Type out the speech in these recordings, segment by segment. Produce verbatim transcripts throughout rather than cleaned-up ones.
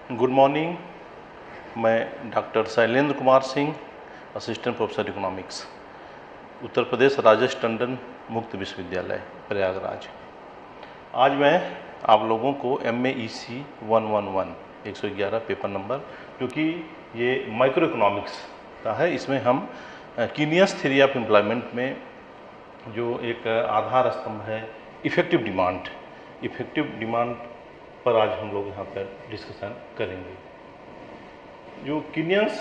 Good morning. मैं doctor Shailendra Kumar Singh, assistant professor economics, Uttar Pradesh Rajesh Tandon मुक्त विश्वविद्यालय प्रयागराज। आज मैं आप लोगों को M A E C one one one एक सौ ग्यारह पेपर नंबर, जो कि ये माइक्रो इकोनॉमिक्स का है, इसमें हम कीनियस थ्योरी ऑफ एम्प्लॉयमेंट में जो एक आधार स्तंभ है इफ़ेक्टिव डिमांड इफ़ेक्टिव डिमांड पर आज हम लोग यहाँ पर डिस्कशन करेंगे। जो कीनियस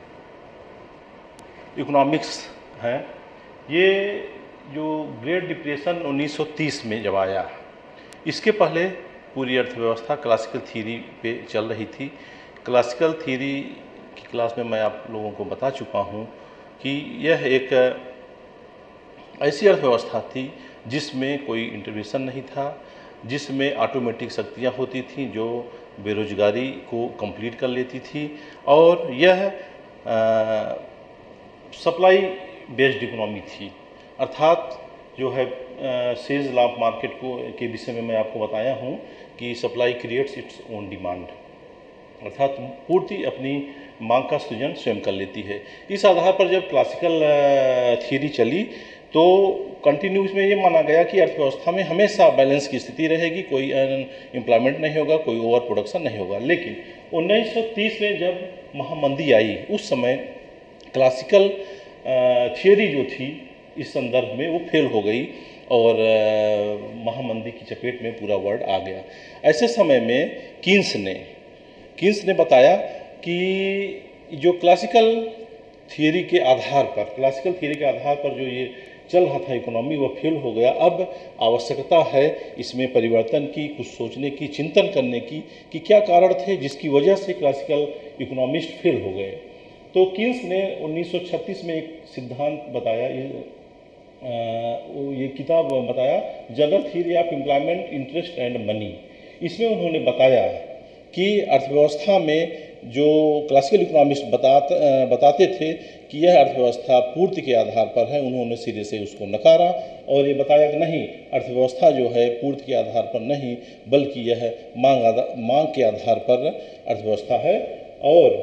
इकोनॉमिक्स है, ये जो ग्रेट डिप्रेशन उन्नीस सौ तीस में जब आया, इसके पहले पूरी अर्थव्यवस्था क्लासिकल थ्योरी पे चल रही थी। क्लासिकल थ्योरी की क्लास में मैं आप लोगों को बता चुका हूँ कि यह एक ऐसी अर्थव्यवस्था थी जिसमें कोई इंटरवेंशन नहीं था, जिसमें ऑटोमेटिक शक्तियाँ होती थीं जो बेरोजगारी को कंप्लीट कर लेती थी, और यह सप्लाई बेस्ड इकोनॉमी थी। अर्थात जो है सेल्स लॉ ऑफ मार्केट को के विषय में मैं आपको बताया हूँ कि supply creates its own demand, अर्थात पूर्ति अपनी मांग का सृजन स्वयं कर लेती है। इस आधार पर जब क्लासिकल थ्योरी चली तो कंटिन्यूस में ये माना गया कि अर्थव्यवस्था में हमेशा बैलेंस की स्थिति रहेगी, कोई एम्प्लॉयमेंट नहीं होगा, कोई ओवर प्रोडक्शन नहीं होगा। लेकिन उन्नीस सौ तीस में जब महामंदी आई, उस समय क्लासिकल थ्योरी जो थी इस संदर्भ में वो फेल हो गई और महामंदी की चपेट में पूरा वर्ल्ड आ गया। ऐसे समय में कीन्स ने कीन्स ने बताया कि जो क्लासिकल थ्योरी के आधार पर क्लासिकल थ्योरी के आधार पर जो ये चल रहा था इकोनॉमी, वह फेल हो गया। अब आवश्यकता है इसमें परिवर्तन की, कुछ सोचने की, चिंतन करने की कि क्या कारण थे जिसकी वजह से क्लासिकल इकोनॉमिस्ट फेल हो गए। तो कीन्स ने उन्नीस सौ छत्तीस में एक सिद्धांत बताया, ये आ, ये किताब बताया, general theory of employment, interest and money. इसमें उन्होंने बताया कि अर्थव्यवस्था में जो क्लासिकल इकोनॉमिस्ट बतात बताते थे कि यह अर्थव्यवस्था पूर्ति के आधार पर है, उन्होंने सिरे से उसको नकारा और ये बताया कि नहीं, अर्थव्यवस्था जो है पूर्ति के आधार पर नहीं बल्कि यह मांग मांग के आधार पर अर्थव्यवस्था है। और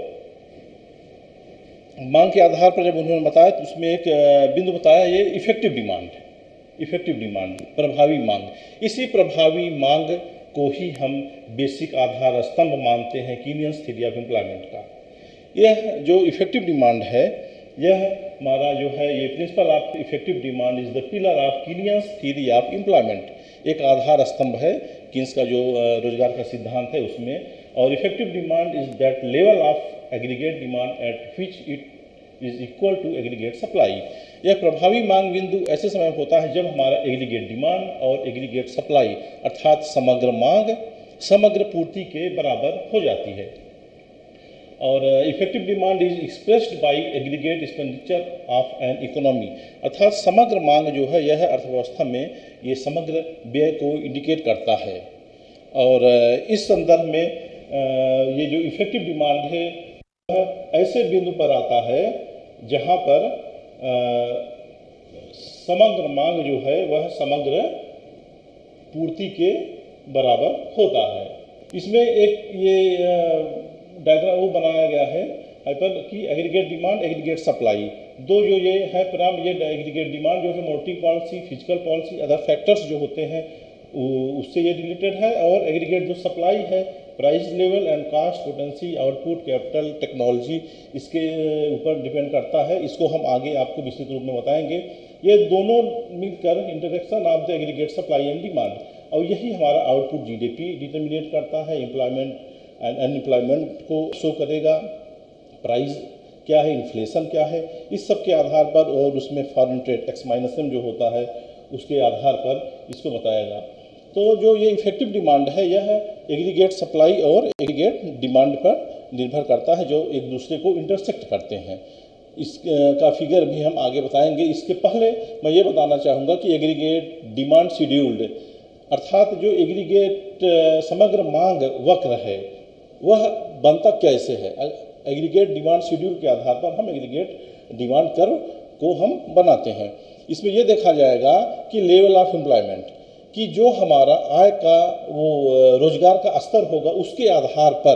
मांग के आधार पर जब उन्होंने बताया तो उसमें एक बिंदु बताया, ये इफेक्टिव डिमांड इफेक्टिव डिमांड प्रभावी मांग। इसी प्रभावी मांग को ही हम बेसिक आधार स्तंभ मानते हैं कीनियस थ्योरी ऑफ एम्प्लॉयमेंट का। यह जो इफेक्टिव डिमांड है, यह हमारा जो है ये principle of effective demand is the pillar of Keynesian theory of employment. एक आधार स्तंभ है कीन्स का जो रोजगार का सिद्धांत है उसमें। और effective demand is that level of aggregate demand at which it is equal to aggregate supply. यह प्रभावी मांग बिंदु ऐसे समय होता है जब हमारा एग्रीगेट डिमांड और एग्रीगेट सप्लाई अर्थात समग्र मांग समग्र पूर्ति के बराबर हो जाती है। और effective demand is expressed by aggregate expenditure of an economy, अर्थात समग्र मांग जो है यह अर्थव्यवस्था में ये समग्र व्यय को इंडिकेट करता है। और इस संदर्भ में ये जो इफेक्टिव डिमांड है ऐसे बिंदु पर आता है जहाँ पर आ, समग्र मांग जो है वह समग्र पूर्ति के बराबर होता है। इसमें एक ये डायग्राम वो बनाया गया है हाइपर कि एग्रीगेट डिमांड एग्रीगेट सप्लाई, दो जो ये है प्राम, ये एग्रीगेट डिमांड जो है monetary policy, physical policy, other factors जो होते हैं उससे ये रिलेटेड है। और एग्रीगेट जो सप्लाई है price level and cost potency output capital technology, इसके ऊपर डिपेंड करता है। इसको हम आगे आपको विस्तृत रूप में बताएंगे। ये दोनों मिलकर interaction of the aggregate supply and demand, और यही हमारा आउटपुट जीडीपी डिटर्मिनेट करता है, एम्प्लॉयमेंट एंड अनएम्प्लॉयमेंट को शो करेगा, प्राइस क्या है, इन्फ्लेशन क्या है, इस सब के आधार पर, और उसमें foreign trade X minus M जो होता है उसके आधार पर इसको बताएगा। तो जो ये इफेक्टिव डिमांड है यह एग्रीगेट सप्लाई और एग्रीगेट डिमांड पर निर्भर करता है जो एक दूसरे को इंटरसेक्ट करते हैं। इसका फिगर भी हम आगे बताएंगे। इसके पहले मैं ये बताना चाहूँगा कि एग्रीगेट डिमांड शेड्यूल्ड, अर्थात जो एग्रीगेट समग्र मांग वक्र है वह बनता कैसे है। एग्रीगेट डिमांड शेड्यूल के आधार पर हम एग्रीगेट डिमांड कर्व को हम बनाते हैं। इसमें यह देखा जाएगा कि लेवल ऑफ एम्प्लॉयमेंट, कि जो हमारा आय का वो रोजगार का स्तर होगा उसके आधार पर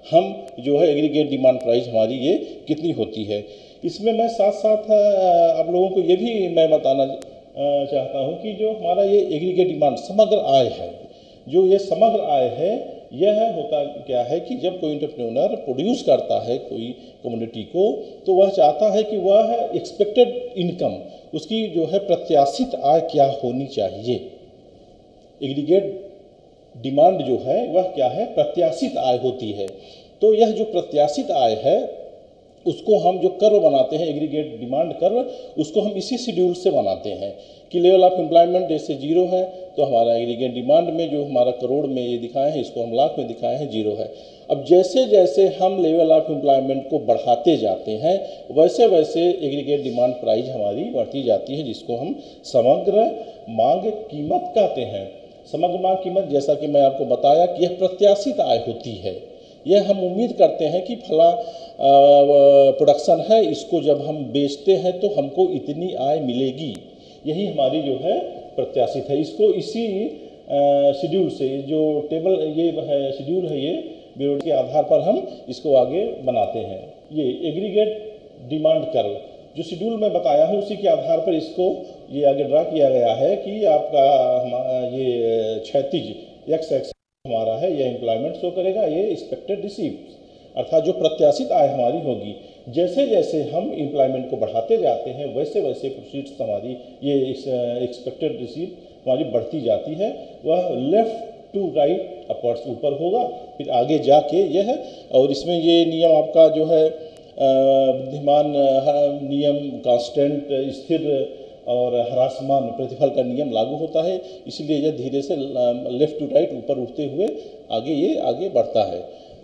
हम जो है एग्रीगेट डिमांड प्राइस हमारी ये कितनी होती है। इसमें मैं साथ साथ आप लोगों को ये भी मैं बताना चाहता हूँ कि जो हमारा ये एग्रीगेट डिमांड समग्र आय है, जो ये समग्र आय है, यह होता क्या है कि जब कोई एंटरप्रेन्योर प्रोड्यूस करता है कोई कमोडिटी को, तो वह चाहता है कि वह एक्सपेक्टेड इनकम, उसकी जो है प्रत्याशित आय क्या होनी चाहिए। एग्रीगेट डिमांड जो है वह क्या है, प्रत्याशित आय होती है। तो यह जो प्रत्याशित आय है उसको हम जो कर्व बनाते हैं, एग्रीगेट डिमांड कर्व, उसको हम इसी शेड्यूल से बनाते हैं कि लेवल ऑफ एम्प्लॉयमेंट जैसे जीरो है तो हमारा एग्रीगेट डिमांड में जो हमारा करोड़ में ये दिखाए हैं, इसको हम लाख में दिखाए हैं, जीरो है। अब जैसे जैसे हम लेवल ऑफ एम्प्लॉयमेंट को बढ़ाते जाते हैं वैसे वैसे एग्रीगेट डिमांड प्राइस हमारी बढ़ती जाती है, जिसको हम समग्र मांग कीमत कहते हैं। समग्र मांग कीमत, जैसा कि मैं आपको बताया कि यह प्रत्याशित आय होती है। यह हम उम्मीद करते हैं कि फला प्रोडक्शन है, इसको जब हम बेचते हैं तो हमको इतनी आय मिलेगी, यही हमारी जो है प्रत्याशित है। इसको इसी शेड्यूल से, जो टेबल ये है शेड्यूल है, ये ब्यूरो के आधार पर हम इसको आगे बनाते हैं। ये एग्रीगेट डिमांड कर्व जो शेड्यूल में बताया हूँ उसी के आधार पर इसको ये आगे ड्रा किया गया है कि आपका ये क्षैतिज एक्स एक्स हमारा है, ये एम्प्लॉयमेंट शो करेगा, ये एक्सपेक्टेड रिसीव्स अर्थात जो प्रत्याशित आय हमारी होगी। जैसे जैसे हम एम्प्लॉयमेंट को बढ़ाते जाते हैं वैसे वैसे प्रोसीड्स हमारी ये एक्सपेक्टेड रिसीव हमारी बढ़ती जाती है। वह लेफ्ट टू राइट अपवर्ड्स ऊपर होगा, फिर आगे जाके यह है। और इसमें ये नियम आपका जो है बुद्धिमान नियम, कांस्टेंट स्थिर और ह्रासमान प्रतिफल का नियम लागू होता है, इसलिए यह धीरे से लेफ्ट टू राइट ऊपर उठते हुए आगे ये आगे बढ़ता है।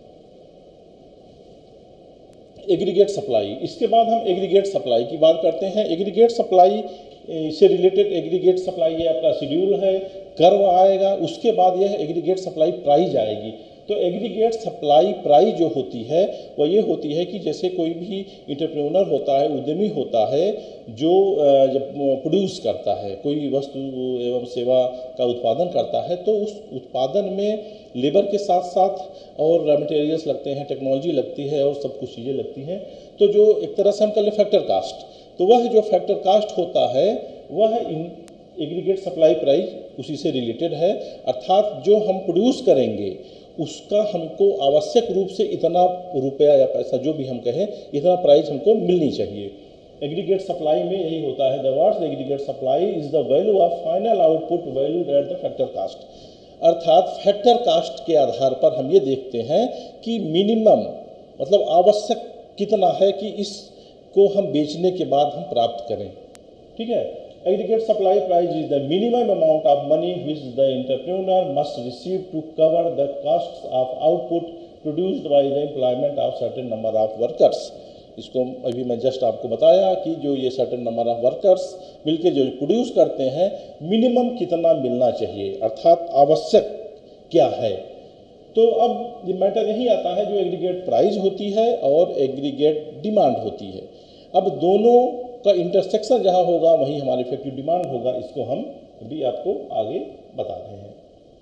एग्रीगेट सप्लाई, इसके बाद हम एग्रीगेट सप्लाई की बात करते हैं। एग्रीगेट सप्लाई से रिलेटेड एग्रीगेट सप्लाई ये आपका शेड्यूल है, कर्व आएगा, उसके बाद यह एग्रीगेट सप्लाई प्राइस आएगी। तो एग्रीगेट सप्लाई प्राइस जो होती है वह ये होती है कि जैसे कोई भी एंटरप्रेन्योर होता है, उद्यमी होता है, जो जब प्रोड्यूस करता है, कोई वस्तु एवं सेवा का उत्पादन करता है, तो उस उत्पादन में लेबर के साथ साथ और रॉ मटेरियल्स लगते हैं, टेक्नोलॉजी लगती है और सब कुछ चीज़ें लगती हैं। तो जो एक तरह से हम कर ले फैक्टर कास्ट, तो वह जो फैक्टर कास्ट होता है वह इन एग्रीगेट सप्लाई प्राइस उसी से रिलेटेड है। अर्थात जो हम प्रोड्यूस करेंगे उसका हमको आवश्यक रूप से इतना रुपया या पैसा जो भी हम कहें, इतना प्राइस हमको मिलनी चाहिए। एग्रीगेट सप्लाई में यही होता है। The words aggregate supply is the value of final output valued at the factor cost. अर्थात फैक्टर कास्ट के आधार पर हम ये देखते हैं कि मिनिमम मतलब आवश्यक कितना है कि इसको हम बेचने के बाद हम प्राप्त करें। ठीक है। Aggregate supply price is the minimum amount of money which the entrepreneur must receive to cover the costs of output produced by the employment of certain number of workers। इसको अभी मैं जस्ट आपको बताया कि जो ये सर्टेन नंबर ऑफ वर्कर्स मिलके जो प्रोड्यूस करते हैं, मिनिमम कितना मिलना चाहिए, अर्थात आवश्यक क्या है। तो अब ये मैटर यही आता है जो एग्रीगेट प्राइस होती है और एग्रीगेट डिमांड होती है। अब दोनों का इंटरसेक्शन जहाँ होगा वहीं हमारी इफेक्टिव डिमांड होगा। इसको हम अभी आपको आगे बता रहे हैं।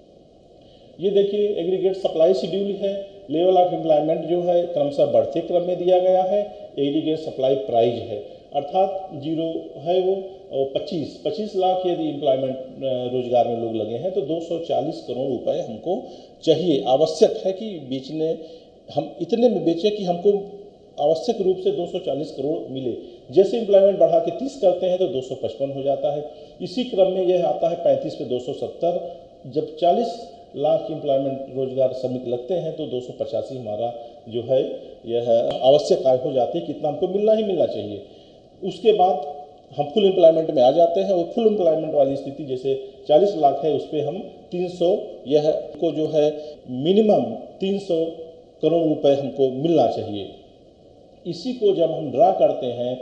ये देखिए एग्रीगेट सप्लाई शेड्यूल है। लेवल ऑफ एम्प्लॉयमेंट जो है क्रमशः बढ़ते क्रम में दिया गया है। एग्रीगेट सप्लाई प्राइस है, अर्थात जीरो है वो, और पच्चीस पच्चीस लाख यदि एम्प्लॉयमेंट रोजगार में लोग लगे हैं तो दो सौ चालीस करोड़ रुपए हमको चाहिए। आवश्यक है कि बेचने हम इतने में बेचें कि हमको आवश्यक रूप से दो सौ चालीस करोड़ मिले। जैसे एम्प्लॉयमेंट बढ़ा के तीस करते हैं तो दो सौ पचपन हो जाता है। इसी क्रम में यह आता है पैंतीस पे दो सौ सत्तर। जब चालीस लाख एम्प्लॉयमेंट रोजगार श्रमिक लगते हैं तो दो सौ पचासी हमारा जो है यह आवश्यक आय हो जाती है, कितना हमको मिलना ही मिलना चाहिए। उसके बाद हम फुल एम्प्लॉयमेंट में आ जाते हैं और फुल एम्प्लॉयमेंट वाली स्थिति जैसे चालीस लाख है उस पर हम तीन सौ यह को जो है मिनिमम तीन सौ करोड़ रुपए हमको मिलना चाहिए। इसी को जब हम ड्रा करते हैं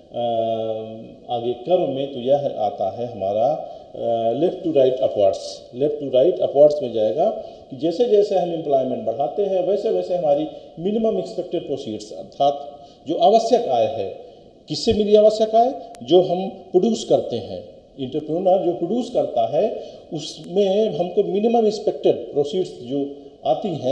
आगे कर्व में तो यह आता है हमारा left to right upwards. Left to right upwards में जाएगा कि जैसे जैसे हम एम्प्लॉयमेंट बढ़ाते हैं वैसे वैसे हमारी मिनिमम एक्सपेक्टेड प्रोसीड्स अर्थात जो आवश्यक आय है, किससे मिली आवश्यक आय, जो हम प्रोड्यूस करते हैं। एंटरप्रेन्योर जो प्रोड्यूस करता है उसमें हमको मिनिमम एक्सपेक्टेड प्रोसीड्स जो आती हैं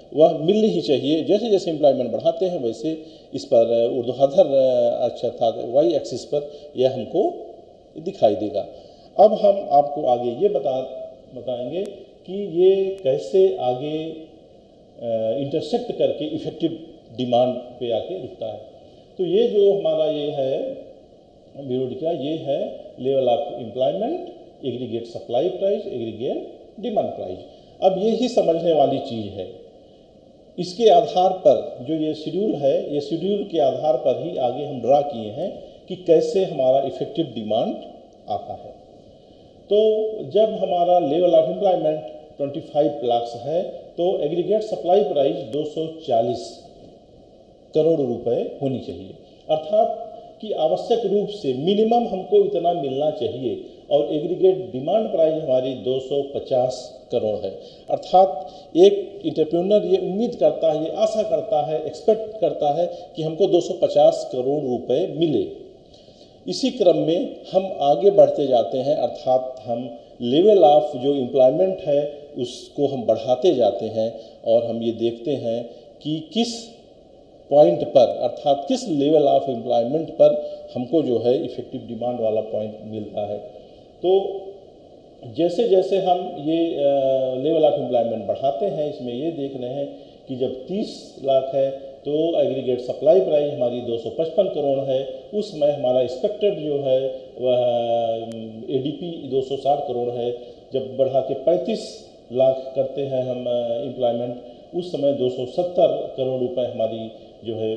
वह मिलनी ही चाहिए। जैसे जैसे एम्प्लॉयमेंट बढ़ाते हैं वैसे इस पर ऊर्ध्वाधर अक्ष अर्थात वाई एक्सिस पर यह हमको दिखाई देगा। अब हम आपको आगे ये बता बताएंगे कि ये कैसे आगे इंटरसेक्ट करके इफेक्टिव डिमांड पे आके रुकता है। तो ये जो हमारा ये है पीरियोडिका, ये है level of employment, aggregate supply price, aggregate demand price. अब ये ही समझने वाली चीज़ है। इसके आधार पर जो ये शेड्यूल है, ये शेड्यूल के आधार पर ही आगे हम ड्रा किए हैं कि कैसे हमारा इफेक्टिव डिमांड आता है। तो जब हमारा लेवल ऑफ एम्प्लॉयमेंट पच्चीस लाख है तो एग्रीगेट सप्लाई प्राइस दो सौ चालीस करोड़ रुपए होनी चाहिए, अर्थात कि आवश्यक रूप से मिनिमम हमको इतना मिलना चाहिए। और एग्रीगेट डिमांड प्राइस हमारी दो सौ पचास करोड़ है, अर्थात एक इंटरप्रेन्योर ये उम्मीद करता है, ये आशा करता है, एक्सपेक्ट करता है कि हमको दो सौ पचास करोड़ रुपए मिले। इसी क्रम में हम आगे बढ़ते जाते हैं, अर्थात हम लेवल ऑफ जो एम्प्लॉयमेंट है उसको हम बढ़ाते जाते हैं और हम ये देखते हैं कि किस पॉइंट पर, अर्थात किस लेवल ऑफ एम्प्लॉयमेंट पर हमको जो है इफेक्टिव डिमांड वाला पॉइंट मिलता है। तो जैसे जैसे हम ये लेवल ऑफ एम्प्लॉयमेंट बढ़ाते हैं, इसमें ये देख रहे हैं कि जब तीस लाख है तो एग्रीगेट सप्लाई प्राइस हमारी दो सौ पचपन करोड़ है, उस समय हमारा एक्सपेक्टेड जो है वह एडीपी दो सौ साठ करोड़ है। जब बढ़ा के पैंतीस लाख करते हैं हम एम्प्लॉयमेंट, उस समय दो सौ सत्तर करोड़ रुपए हमारी जो है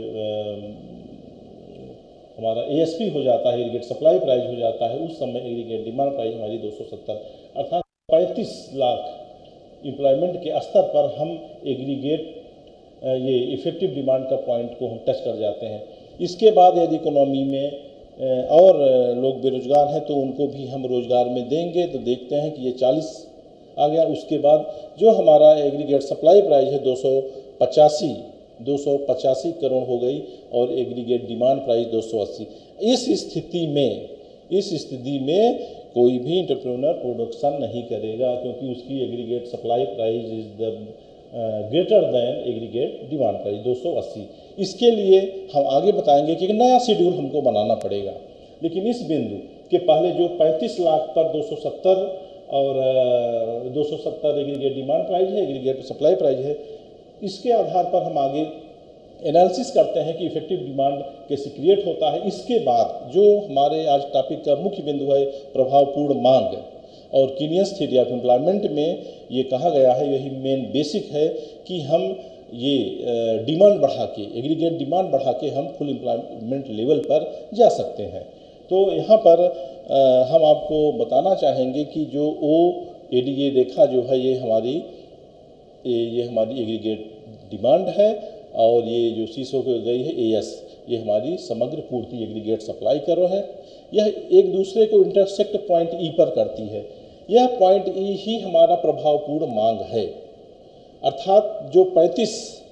हमारा एएसपी हो जाता है, एग्रीगेट सप्लाई प्राइस हो जाता है। उस समय एग्रीगेट डिमांड प्राइस हमारी दो सौ सत्तर, अर्थात पैंतीस लाख एम्प्लॉयमेंट के स्तर पर हम एग्रीगेट ये इफेक्टिव डिमांड का पॉइंट को हम टच कर जाते हैं। इसके बाद यदि इकोनॉमी में और लोग बेरोजगार हैं तो उनको भी हम रोजगार में देंगे, तो देखते हैं कि ये चालीस आ गया। उसके बाद जो हमारा एग्रीगेट सप्लाई प्राइस है दो सौ पचासी दो सौ पचासी करोड़ हो गई और एग्रीगेट डिमांड प्राइस दो सौ अस्सी। इस स्थिति में इस स्थिति में कोई भी एंटरप्रेन्योर प्रोडक्शन नहीं करेगा, क्योंकि उसकी aggregate supply price is the greater than aggregate demand price दो सौ अस्सी। इसके लिए हम आगे बताएंगे कि एक नया शेड्यूल हमको बनाना पड़ेगा। लेकिन इस बिंदु के पहले जो पैंतीस लाख पर दो सौ सत्तर और दो सौ सत्तर एग्रीगेट डिमांड प्राइस है, एग्रीगेट सप्लाई प्राइस है, इसके आधार पर हम आगे एनालिसिस करते हैं कि इफेक्टिव डिमांड कैसे क्रिएट होता है। इसके बाद जो हमारे आज टॉपिक का मुख्य बिंदु है प्रभावपूर्ण मांग, और कीनियस थ्योरी ऑफ एम्प्लॉयमेंट में ये कहा गया है, यही मेन बेसिक है कि हम ये डिमांड बढ़ा के, एग्रीगेट डिमांड बढ़ा के हम फुल एम्प्लॉयमेंट लेवल पर जा सकते हैं। तो यहाँ पर आ, हम आपको बताना चाहेंगे कि जो ओ ए डी ए रेखा जो है ये हमारी ये, ये हमारी एग्रीगेट डिमांड है, और ये जो शीशों को गई है ए एस, ये हमारी समग्र पूर्ति एग्रीगेट सप्लाई कर्व है। यह एक दूसरे को इंटरसेक्ट पॉइंट ई पर करती है। यह पॉइंट ई ही हमारा प्रभावपूर्ण मांग है, अर्थात जो पैंतीस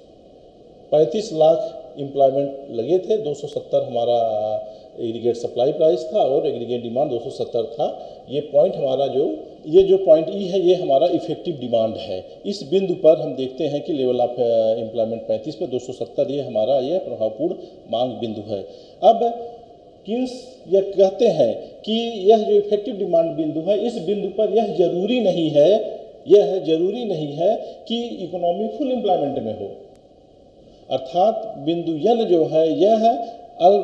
पैंतीस लाख एम्प्लॉयमेंट लगे थे, दो सौ सत्तर हमारा एग्रीगेट सप्लाई प्राइस था और एग्रीगेट डिमांड दो सौ सत्तर था। ये पॉइंट हमारा जो ये जो पॉइंट ई है ये हमारा इफेक्टिव डिमांड है। इस बिंदु पर हम देखते हैं कि लेवल ऑफ एम्प्लॉयमेंट पैंतीस पे दो सौ सत्तर ये हमारा ये प्रभावपूर्ण मांग बिंदु है। अब किन्स यह कहते हैं कि यह जो इफेक्टिव डिमांड बिंदु है, इस बिंदु पर यह जरूरी नहीं है यह जरूरी नहीं है कि इकोनॉमी फुल एम्प्लॉयमेंट में हो, अर्थात बिंदु यन जो है यह अल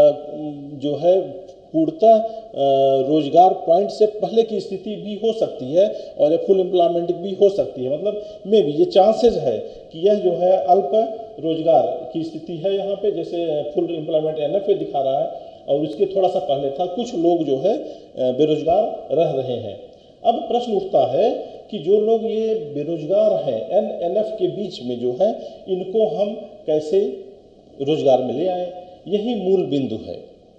जो है पूर्णतः रोजगार पॉइंट से पहले की स्थिति भी हो सकती है और फुल एम्प्लॉयमेंट भी हो सकती है। मतलब में भी ये चांसेस है कि यह जो है अल्प रोजगार की स्थिति है यहाँ पे, जैसे full employment N F A दिखा रहा है, और इसके थोड़ा सा पहले था कुछ लोग जो है बेरोजगार रह रहे हैं। अब प्रश्न उठता है कि जो लोग ये बेरोजगार हैं एन एन एफ के बीच में जो है, इनको हम कैसे रोजगार में ले आए, यही मूल बिंदु है।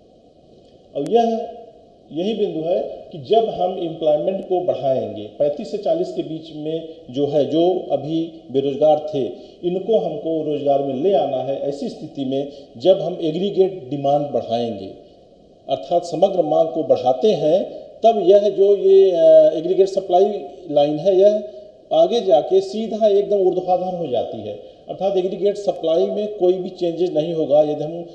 और यह यही बिंदु है कि जब हम एम्प्लॉयमेंट को बढ़ाएंगे, पैंतीस से चालीस के बीच में जो है जो अभी बेरोजगार थे, इनको हमको रोजगार में ले आना है। ऐसी स्थिति में जब हम एग्रीगेट डिमांड बढ़ाएंगे, अर्थात समग्र मांग को बढ़ाते हैं, तब यह जो ये एग्रीगेट सप्लाई लाइन है यह आगे जाके सीधा एकदम ऊर्ध्वाधर हो जाती है। अर्थात एग्रीगेट सप्लाई में कोई भी चेंजेस नहीं होगा यदि हम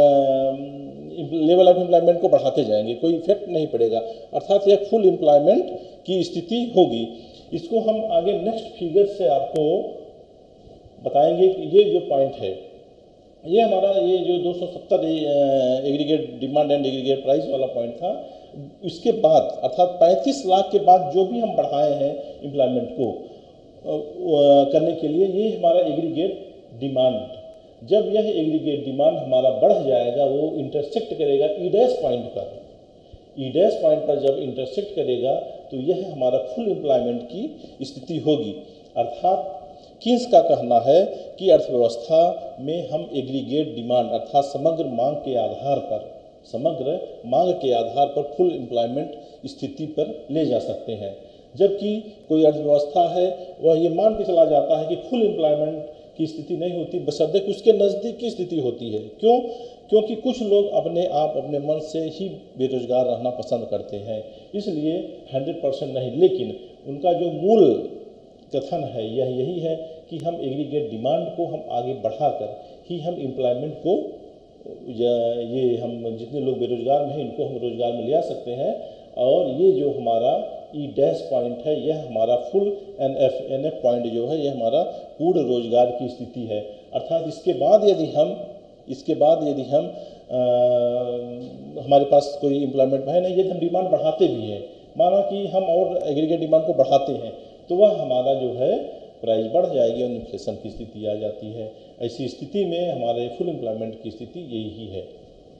लेवल ऑफ एम्प्लॉयमेंट को बढ़ाते जाएंगे, कोई इफेक्ट नहीं पड़ेगा। अर्थात एक फुल एम्प्लॉयमेंट की स्थिति होगी। इसको हम आगे नेक्स्ट फिगर से आपको बताएंगे कि ये जो पॉइंट है, ये हमारा ये जो दो सौ सत्तर aggregate demand and aggregate price वाला पॉइंट था, इसके बाद अर्थात पैंतीस लाख के बाद जो भी हम बढ़ाए हैं एम्प्लॉयमेंट को करने के लिए, ये हमारा एग्रीगेट डिमांड, जब यह एग्रीगेट डिमांड हमारा बढ़ जाएगा वो इंटरसेक्ट करेगा ई डैश पॉइंट पर। ई डैश पॉइंट पर जब इंटरसेक्ट करेगा तो यह हमारा फुल एम्प्लॉयमेंट की स्थिति होगी। अर्थात किन्स का कहना है कि अर्थव्यवस्था में हम एग्रीगेट डिमांड अर्थात समग्र मांग के आधार पर समग्र मांग के आधार पर फुल एम्प्लॉयमेंट स्थिति पर ले जा सकते हैं। जबकि कोई अर्थव्यवस्था है वह ये मान के चला जाता है कि फुल एम्प्लॉयमेंट की स्थिति नहीं होती, बशर्ते कि उसके नज़दीक की स्थिति होती है। क्यों? क्योंकि कुछ लोग अपने आप अपने मन से ही बेरोजगार रहना पसंद करते हैं, इसलिए हंड्रेड परसेंट नहीं, लेकिन उनका जो मूल कथन है यह यही है कि हम एग्रीगेट डिमांड को हम आगे बढ़ाकर ही हम एम्प्लॉयमेंट को ये हम जितने लोग बेरोजगार में हैं इनको हम रोजगार में ले आ सकते हैं। और ये जो हमारा ई डैश पॉइंट है यह हमारा full N F N F point जो है यह हमारा पूर्ण रोजगार की स्थिति है। अर्थात इसके बाद यदि हम इसके बाद यदि हम आ, हमारे पास कोई एम्प्लॉयमेंट है नहीं, यदि हम डिमांड बढ़ाते भी हैं, माना कि हम और एग्रीगेट डिमांड को बढ़ाते हैं, तो वह हमारा जो है प्राइस बढ़ जाएगी और इन्फ्लेशन की स्थिति आ जाती है। ऐसी स्थिति में हमारे फुल एम्प्लॉयमेंट की स्थिति यही ही है।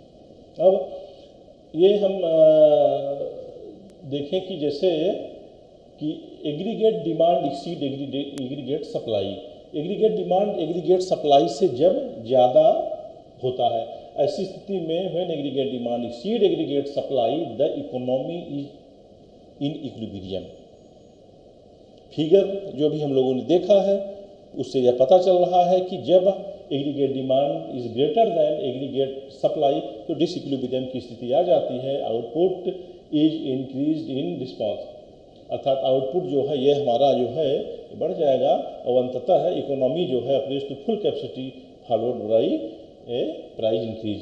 अब ये हम आ, देखें कि जैसे कि aggregate demand exceed aggregate supply, aggregate demand aggregate supply से जब ज़्यादा होता है, ऐसी स्थिति में when aggregate demand exceed aggregate supply the economy is in equilibrium. Figure जो भी हम लोगों ने देखा है उससे यह पता चल रहा है कि जब aggregate demand is greater than aggregate supply तो डिसइक्विलिब्रियम की स्थिति आ जाती है। Output is increase in response, अर्थात आउटपुट जो है ये हमारा जो है बढ़ जाएगा और अंततः इकोनॉमी जो है approach to full capacity followed by a price increase,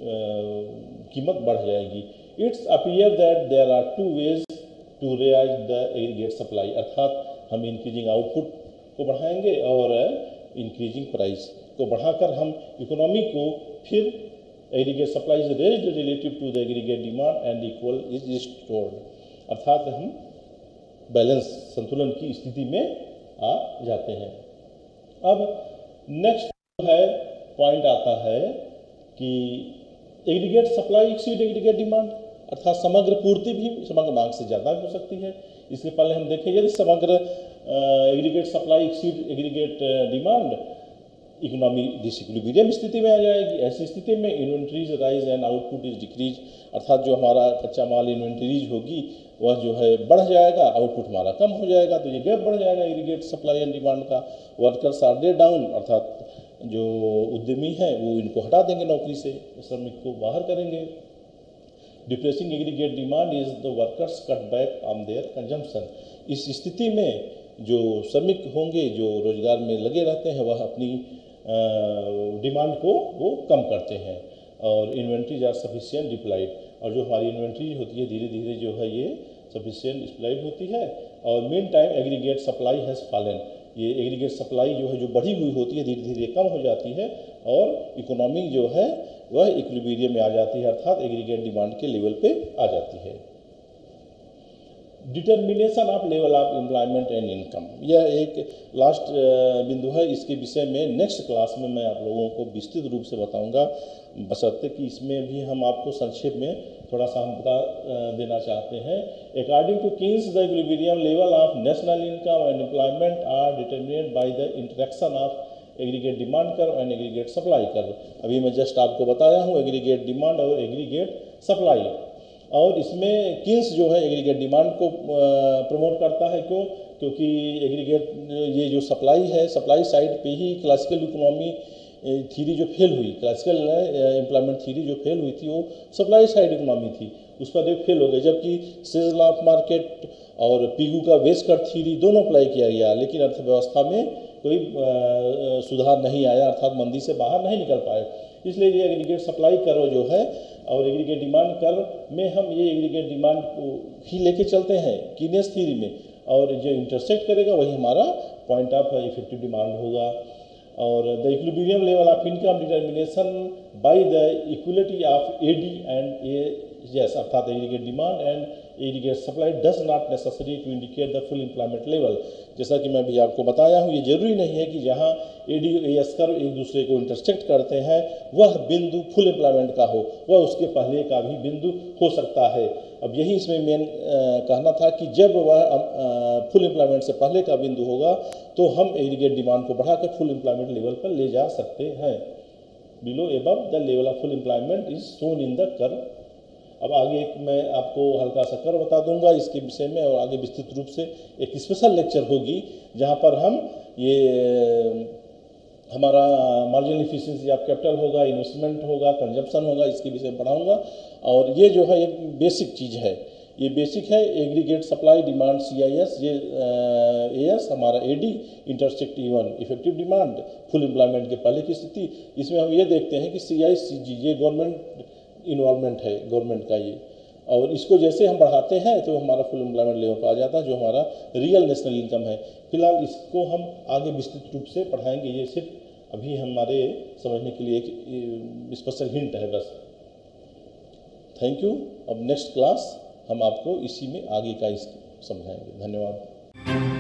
कीमत बढ़ जाएगी। It's appear that there are two ways to realise the aggregate supply, अर्थात हम इंक्रीजिंग आउटपुट को बढ़ाएंगे और इंक्रीजिंग प्राइस को बढ़ाकर हम इकोनॉमी को फिर aggregate supply is raised relative to the aggregate demand and equal is restored, अर्थात हम बैलेंस संतुलन की स्थिति में आ जाते हैं। अब नेक्स्ट है पॉइंट आता है कि aggregate supply exceed aggregate demand, अर्थात समग्र पूर्ति भी समग्र मांग से ज़्यादा हो सकती है। इसके पहले हम देखें यदि समग्र aggregate supply exceed aggregate demand, economy disequilibrium स्थिति में आ जाएगी। ऐसी स्थिति में inventories rise and output is decrease, अर्थात जो हमारा कच्चा माल इन्वेंट्रीज होगी वह जो है बढ़ जाएगा, आउटपुट हमारा कम हो जाएगा, तो ये गैप बढ़ जाएगा एग्रीगेट सप्लाई एंड डिमांड का। वर्कर्स आर डे डाउन, अर्थात जो उद्यमी हैं वो इनको हटा देंगे नौकरी से, श्रमिक को बाहर करेंगे। Depressing aggregate demand is the workers cut back on their consumption, इस स्थिति में जो श्रमिक होंगे जो रोजगार में लगे रहते हैं वह अपनी डिमांड को वो कम करते हैं। और इन्वेंट्रीज आर सफिशिएंट डिप्लाइड, और जो हमारी इन्वेंट्रीज होती है धीरे धीरे जो है ये सफिशिएंट डिप्लाइड होती है। और meantime aggregate supply has fallen, ये एग्रीगेट सप्लाई जो है जो बढ़ी हुई होती है धीरे धीरे कम हो जाती है और इकोनॉमी जो है वह इक्विलिब्रियम में आ जाती है, अर्थात एग्रीगेट डिमांड के लेवल पे आ जाती है। Determination of level of employment and income, यह एक लास्ट बिंदु है। इसके विषय में नेक्स्ट क्लास में मैं आप लोगों को विस्तृत रूप से बताऊंगा, बशर्ते कि इसमें भी हम आपको संक्षेप में थोड़ा सा हम बता देना चाहते हैं। According to Keynes the equilibrium level of national income and employment are determined by the interaction of aggregate demand curve and aggregate supply curve. अभी मैं जस्ट आपको बताया हूँ एग्रीगेट डिमांड और एग्रीगेट सप्लाई, और इसमें किन्स जो है एग्रीगेट डिमांड को प्रमोट करता है। क्यों? क्योंकि एग्रीगेट ये जो सप्लाई है, सप्लाई साइड पे ही क्लासिकल इकोनॉमी थ्योरी जो फेल हुई, क्लासिकल एम्प्लॉयमेंट थ्योरी जो फेल हुई थी वो सप्लाई साइड इकोनॉमी थी, उस पर एक फेल हो गई। जबकि सेज लॉ ऑफ मार्केट और पिगू का वेज कट थ्योरी दोनों अप्लाई किया गया, लेकिन अर्थव्यवस्था में कोई सुधार नहीं आया, अर्थात मंदी से बाहर नहीं निकल पाए। इसलिए ये एग्रीगेट सप्लाई कर्व जो है और एग्रीगेट डिमांड कर्व में हम ये एग्रीगेट डिमांड को ही लेके चलते हैं कीनेस थ्योरी में, और जो इंटरसेक्ट करेगा वही हमारा पॉइंट ऑफ इफेक्टिव डिमांड होगा। और the equilibrium level of income determination by the equality of A D and A S, अर्थात aggregate demand and aggregate supply does not necessary to indicate the full employment level. जैसा कि मैं भी आपको बताया हूँ, ये जरूरी नहीं है कि जहाँ A D A S curve एक दूसरे को इंटरसेक्ट करते हैं वह बिंदु फुल एम्प्लॉयमेंट का हो, वह उसके पहले का भी बिंदु हो सकता है। अब यही इसमें मेन कहना था कि जब वह फुल एम्प्लॉयमेंट से पहले का बिंदु होगा तो हम एग्रीगेट डिमांड को बढ़ाकर फुल एम्प्लॉयमेंट लेवल पर ले जा सकते हैं। Below above the level of full employment is shown in the curve. अब आगे एक मैं आपको हल्का सा कर बता दूंगा इसके विषय में, और आगे विस्तृत रूप से एक स्पेशल लेक्चर होगी जहां पर हम ये हमारा मार्जिनल इफिशिएंसी ऑफ कैपिटल होगा, इन्वेस्टमेंट होगा, कंजप्शन होगा, इसके विषय में पढ़ाऊंगा। और ये जो है एक बेसिक चीज़ है, ये बेसिक है aggregate supply demand C I S, ये ए एस हमारा A D intersect even effective demand full employment के पहले की स्थिति। इसमें हम ये देखते हैं कि सी आई सी जी ये गवर्नमेंट इन्वॉल्वमेंट है गवर्नमेंट का ये, और इसको जैसे हम बढ़ाते हैं तो हमारा फुल एम्प्लॉयमेंट लेवल पर आ जाता है जो हमारा रियल नेशनल इनकम है। फिलहाल इसको हम आगे विस्तृत रूप से पढ़ाएंगे, ये सिर्फ अभी हमारे समझने के लिए एक स्पेशल हिंट है बस। Thank you. अब नेक्स्ट क्लास हम आपको इसी में आगे का इस समझाएंगे। धन्यवाद।